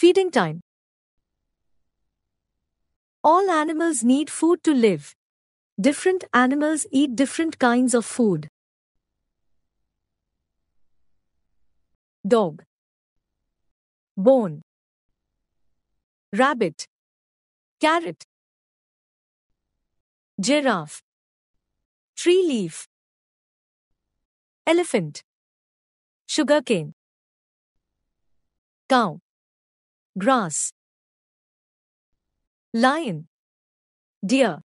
Feeding time. All animals need food to live. Different animals eat different kinds of food. Dog, bone, rabbit, carrot, giraffe, tree leaf, elephant, sugarcane, cow, grass, lion, deer,